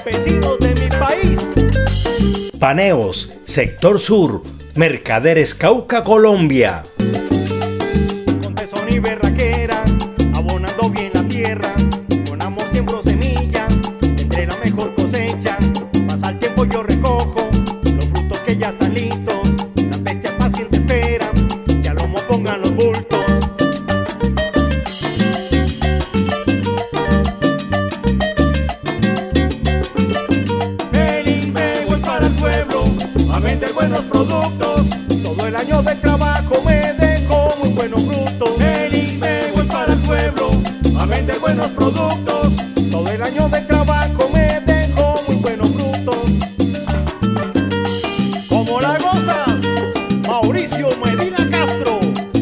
campesinos de mi país. Paneos, sector sur, Mercaderes Cauca, Colombia. Con tesón y berraquera, abonando bien la tierra, con amor siembro semilla, tendré la mejor cosecha. Pasa el tiempo yo recojo los frutos que ya están listos, las bestias pacientes esperan que al lomo pongan los bultos. Feliz me voy para el pueblo a vender buenos productos, todo el año de trabajo me dejo muy buenos frutos. Feliz me voy para el pueblo a vender buenos productos, todo el año de trabajo me dejo muy buenos frutos. ¿Cómo la gozas? Mauricio Medina Castro.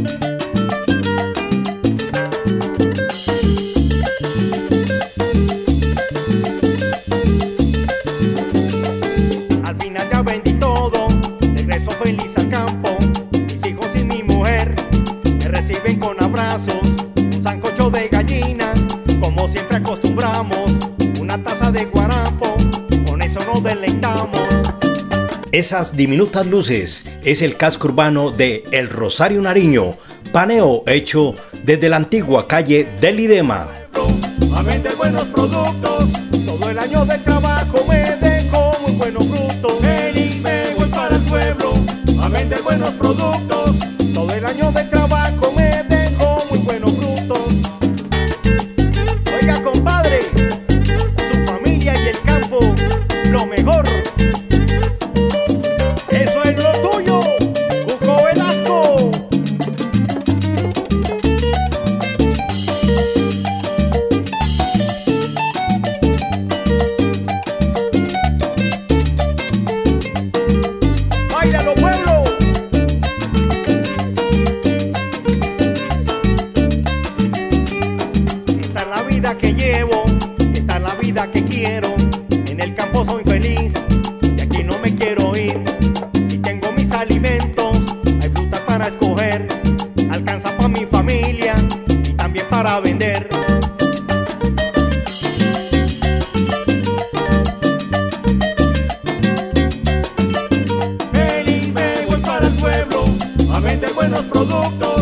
Al final ya vendí todo, regreso feliz al campo. Mis hijos y mi mujer me reciben con abrazos, un sancocho de gallina, como siempre acostumbramos, una taza de guarapo, con eso nos deleitamos. Esas diminutas luces es el casco urbano de El Rosario, Nariño. Paneo hecho desde la antigua calle del Idema. A vender buenos productos, todo el año de trabajo me dejo muy buenos frutos. Feliz me voy para el pueblo a vender buenos productos, todo el año de trabajo me dejo muy buenos frutos. Oiga, compadre, su familia y el campo, lo mejor. Eso es lo tuyo, Cuco Velasco. ¡Báilalo, pueblo! Esta es la vida que llevo, esta es la vida que quiero. En el campo soy feliz y aquí no me quiero ir. Si tengo mis alimentos, hay frutas para escoger, alcanza para mi familia y también para vender. Feliz me voy para el pueblo a vender buenos productos,